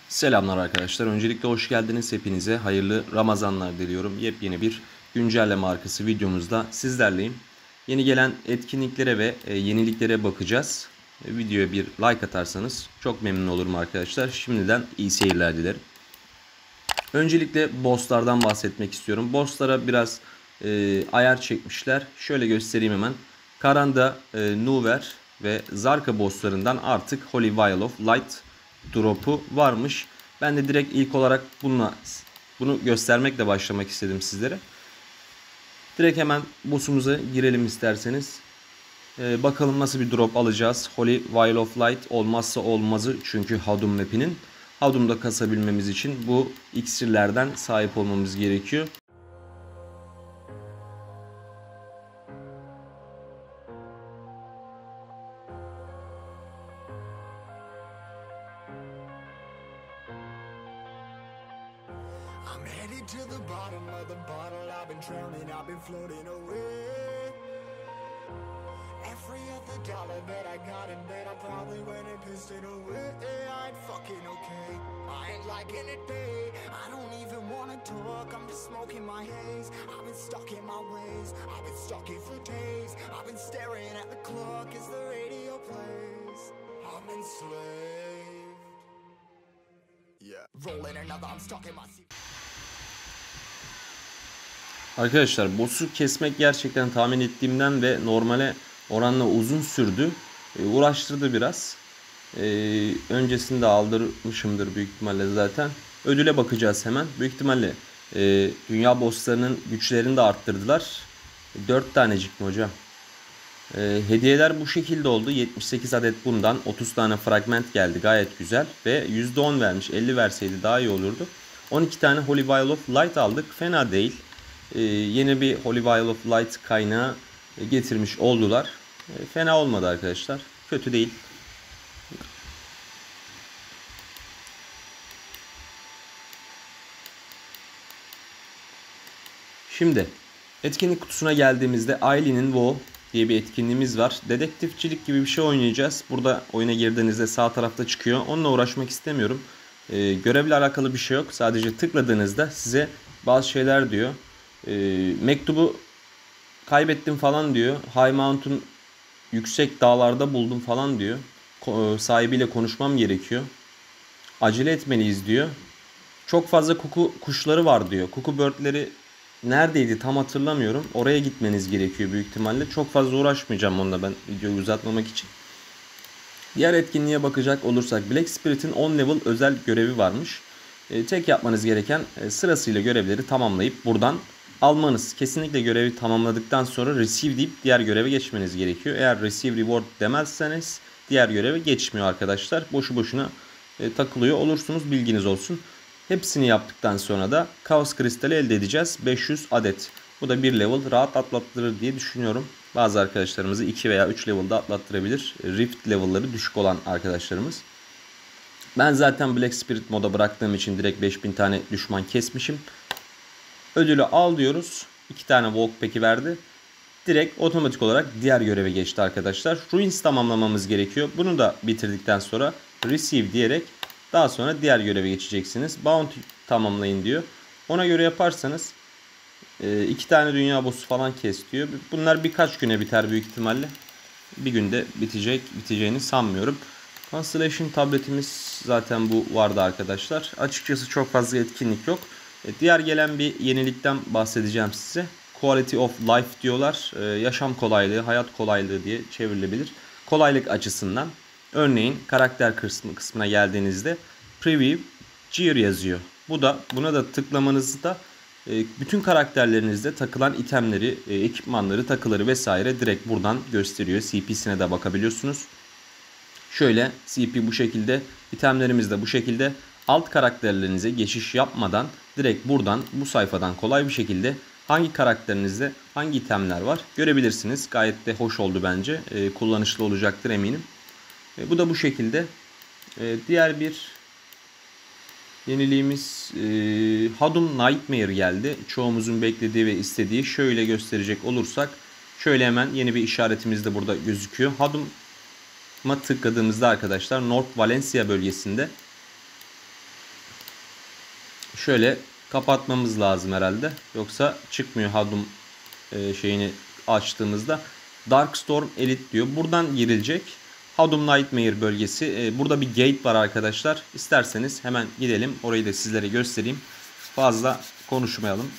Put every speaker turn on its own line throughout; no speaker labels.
Selamlar arkadaşlar. Öncelikle hoş geldiniz. Hepinize hayırlı Ramazanlar diliyorum. Yepyeni bir güncelleme arkası videomuzda sizlerleyim. Yeni gelen etkinliklere ve yeniliklere bakacağız. Videoya bir like atarsanız çok memnun olurum arkadaşlar. Şimdiden iyi seyirler dilerim. Öncelikle bosslardan bahsetmek istiyorum. Bosslara biraz ayar çekmişler. Şöyle göstereyim hemen. Karanda, Nuver ve Zarka bosslarından artık Holy Vial of Light drop'u varmış. Ben de direkt ilk olarak bunu göstermekle başlamak istedim sizlere. Direkt hemen boss'umuza girelim isterseniz. Bakalım nasıl bir drop alacağız. Holy Vial of Light olmazsa olmazı çünkü Hadum map'inin. Hadum'da kasabilmemiz için bu iksirlerden sahip olmamız gerekiyor.
I'm headed to the bottom of the bottle. I've been drowning, I've been floating away. Every other dollar that I got in bed, I probably went and pissed it away. I ain't fucking okay, I ain't liking it, babe. I don't even wanna talk, I'm just smoking my haze. I've been stuck in my ways, I've been stuck here for days. I've been staring at the clock as the radio plays. I'm enslaved. Yeah, rolling another, I'm stuck in my seat.
Arkadaşlar boss'u kesmek gerçekten tahmin ettiğimden ve normale oranla uzun sürdü. Uğraştırdı biraz. Öncesinde aldırmışımdır büyük ihtimalle zaten. Ödüle bakacağız hemen. Büyük ihtimalle dünya bosslarının güçlerini de arttırdılar. 4 tanecik mi hocam? Hediyeler bu şekilde oldu. 78 adet bundan. 30 tane fragment geldi. Gayet güzel. Ve %10 vermiş. 50 verseydi daha iyi olurdu. 12 tane Holy Vial of Light aldık. Fena değil. Yeni bir Holy Vial of Light kaynağı getirmiş oldular. Fena olmadı arkadaşlar. Kötü değil. Şimdi etkinlik kutusuna geldiğimizde Aileen'in Woe diye bir etkinliğimiz var. Dedektifçilik gibi bir şey oynayacağız. Burada oyuna girdiğinizde sağ tarafta çıkıyor. Onunla uğraşmak istemiyorum. Görevle alakalı bir şey yok. Sadece tıkladığınızda size bazı şeyler diyor. Mektubu kaybettim falan diyor. High Mountain yüksek dağlarda buldum falan diyor. Sahibiyle konuşmam gerekiyor. Acele etmeliyiz diyor. Çok fazla kuku kuşları var diyor. Kuku birdleri neredeydi tam hatırlamıyorum. Oraya gitmeniz gerekiyor büyük ihtimalle. Çok fazla uğraşmayacağım onunla ben videoyu uzatmamak için. Diğer etkinliğe bakacak olursak Black Spirit'in 10 level özel görevi varmış. Tek yapmanız gereken sırasıyla görevleri tamamlayıp buradan almanız. Kesinlikle görevi tamamladıktan sonra receive deyip diğer göreve geçmeniz gerekiyor. Eğer receive reward demezseniz diğer göreve geçmiyor arkadaşlar. Boşu boşuna takılıyor olursunuz, bilginiz olsun. Hepsini yaptıktan sonra da Kaos Kristali elde edeceğiz. 500 adet. Bu da bir level rahat atlattırır diye düşünüyorum. Bazı arkadaşlarımızı 2 veya 3 level'da atlattırabilir. Rift level'ları düşük olan arkadaşlarımız. Ben zaten Black Spirit moda bıraktığım için direkt 5000 tane düşman kesmişim. Ödülü al diyoruz. 2 tane Walk Pack'i verdi. Direkt otomatik olarak diğer göreve geçti arkadaşlar. Ruins tamamlamamız gerekiyor. Bunu da bitirdikten sonra Receive diyerek daha sonra diğer göreve geçeceksiniz. Bounty tamamlayın diyor. Ona göre yaparsanız 2 tane dünya boss'u falan kes diyor. Bunlar birkaç güne biter büyük ihtimalle. Bir günde biteceğini sanmıyorum. Constellation tabletimiz zaten bu vardı arkadaşlar. Açıkçası çok fazla etkinlik yok. Diğer gelen bir yenilikten bahsedeceğim size. Quality of life diyorlar. Yaşam kolaylığı, hayat kolaylığı diye çevrilebilir. Kolaylık açısından. Örneğin karakter kısmına geldiğinizde Preview Gear yazıyor. Buna da tıklamanızda bütün karakterlerinizde takılan itemleri, ekipmanları, takıları vesaire direkt buradan gösteriyor. CP'sine de bakabiliyorsunuz. Şöyle CP bu şekilde, itemlerimiz de bu şekilde. Alt karakterlerinize geçiş yapmadan direkt buradan bu sayfadan kolay bir şekilde hangi karakterinizde hangi itemler var görebilirsiniz. Gayet de hoş oldu bence. Kullanışlı olacaktır eminim. Bu da bu şekilde. Diğer bir yeniliğimiz Hadum Nightmare geldi. Çoğumuzun beklediği ve istediği. Şöyle gösterecek olursak şöyle hemen yeni bir işaretimiz de burada gözüküyor. Hadum'a tıkladığımızda arkadaşlar North Valencia bölgesinde Şöyle kapatmamız lazım herhalde. Yoksa çıkmıyor Hadum şeyini açtığımızda. Darkstorm Elite diyor. Buradan girilecek. Hadum Nightmare bölgesi. Burada bir gate var arkadaşlar. İsterseniz hemen gidelim. Orayı da sizlere göstereyim. Fazla konuşmayalım.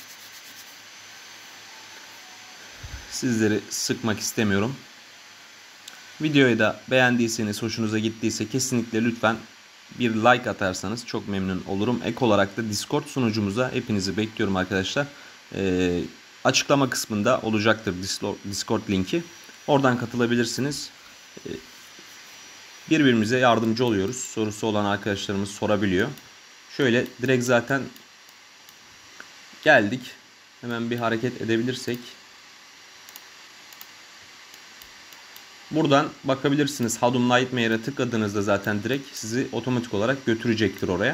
Sizleri sıkmak istemiyorum. Videoyu da beğendiyseniz, hoşunuza gittiyse kesinlikle lütfen bir like atarsanız çok memnun olurum. Ek olarak da Discord sunucumuza hepinizi bekliyorum arkadaşlar. Açıklama kısmında olacaktır Discord linki. Oradan katılabilirsiniz. Birbirimize yardımcı oluyoruz. Sorusu olan arkadaşlarımız sorabiliyor. Şöyle direkt zaten geldik. Hemen bir hareket edebilirsek. Buradan bakabilirsiniz. Hadum Nightmare'a tıkladığınızda zaten direkt sizi otomatik olarak götürecektir oraya.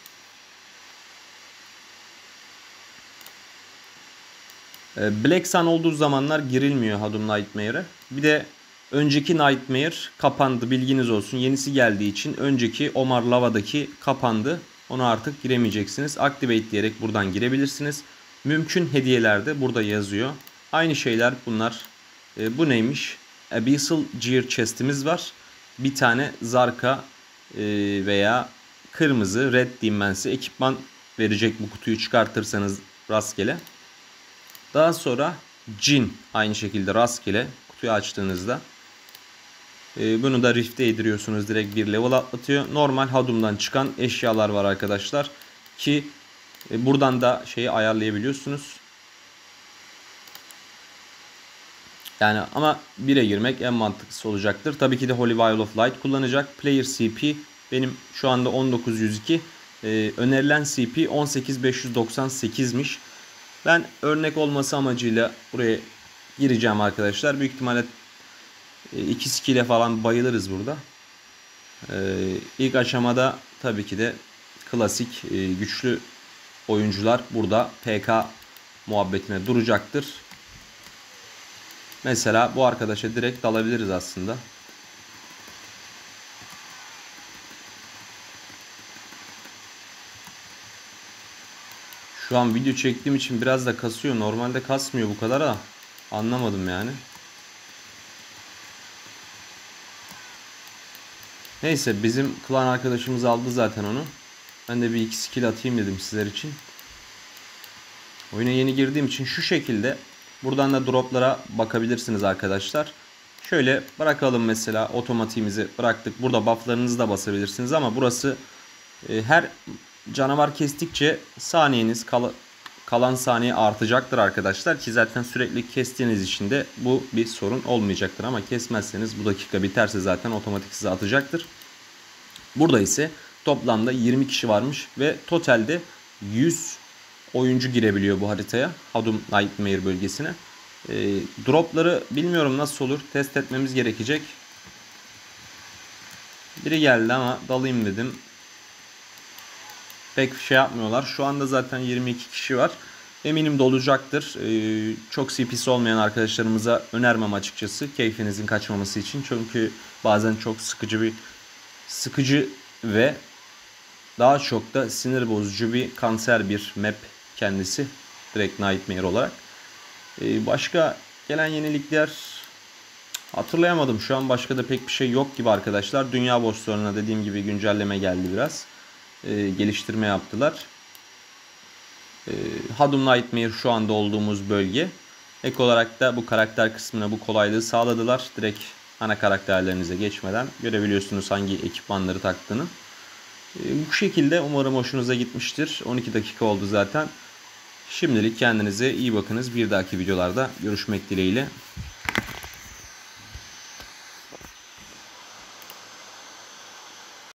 Black Sun olduğu zamanlar girilmiyor Hadum Nightmare'e. Bir de önceki Nightmare kapandı, bilginiz olsun. Yenisi geldiği için önceki Omar Lava'daki kapandı. Ona artık giremeyeceksiniz. Activate diyerek buradan girebilirsiniz. Mümkün hediyeler de burada yazıyor. Aynı şeyler bunlar. Bu neymiş? Abyssal Gear Chest'imiz var. Bir tane Zarka veya kırmızı Red Dimensi ekipman verecek bu kutuyu çıkartırsanız rastgele. Daha sonra Jin aynı şekilde rastgele kutuyu açtığınızda. Bunu da Rift'e yediriyorsunuz. Direkt bir level atlatıyor. Normal Hadum'dan çıkan eşyalar var arkadaşlar. Ki buradan da şeyi ayarlayabiliyorsunuz. Yani ama 1'e girmek en mantıklısı olacaktır. Tabii ki de Holy Vial of Light kullanacak. Player CP benim şu anda 19.102. Önerilen CP 18.598'miş. Ben örnek olması amacıyla buraya gireceğim arkadaşlar. Büyük ihtimalle 2 skill'e falan bayılırız burada. İlk aşamada tabii ki de klasik güçlü oyuncular burada PK muhabbetine duracaktır. Mesela bu arkadaşa direkt dalabiliriz aslında. Şu an video çektiğim için biraz da kasıyor. Normalde kasmıyor bu kadar da. Anlamadım yani. Neyse bizim klan arkadaşımız aldı zaten onu. Ben de bir iki skill atayım dedim sizler için. Oyuna yeni girdiğim için şu şekilde buradan da droplara bakabilirsiniz arkadaşlar. Şöyle bırakalım mesela, otomatiğimizi bıraktık. Burada bufflarınızı da basabilirsiniz ama burası her canavar kestikçe saniyeniz kalan saniye artacaktır arkadaşlar. Ki zaten sürekli kestiğiniz için de bu bir sorun olmayacaktır. Ama kesmezseniz bu dakika biterse zaten otomatik size atacaktır. Burada ise toplamda 20 kişi varmış ve totalde 100 oyuncu girebiliyor bu haritaya. Hadum Nightmare bölgesine. Dropları bilmiyorum nasıl olur. Test etmemiz gerekecek. Biri geldi ama dalayım dedim. Pek şey yapmıyorlar. Şu anda zaten 22 kişi var. Eminim dolacaktır. Çok CP'si olmayan arkadaşlarımıza önermem açıkçası. Keyfinizin kaçmaması için. Çünkü bazen çok sıkıcı ve daha çok da sinir bozucu bir kanser bir map kendisi. Direkt Nightmare olarak. Başka gelen yenilikler hatırlayamadım. Şu an başka da pek bir şey yok gibi arkadaşlar. Dünya bosslarına dediğim gibi güncelleme geldi biraz. Geliştirme yaptılar. Hadum Nightmare şu anda olduğumuz bölge. Ek olarak da bu karakter kısmına bu kolaylığı sağladılar. Direkt ana karakterlerinize geçmeden görebiliyorsunuz hangi ekipmanları taktığını. Bu şekilde umarım hoşunuza gitmiştir. 12 dakika oldu zaten. Şimdilik kendinize iyi bakınız. Bir dahaki videolarda görüşmek dileğiyle.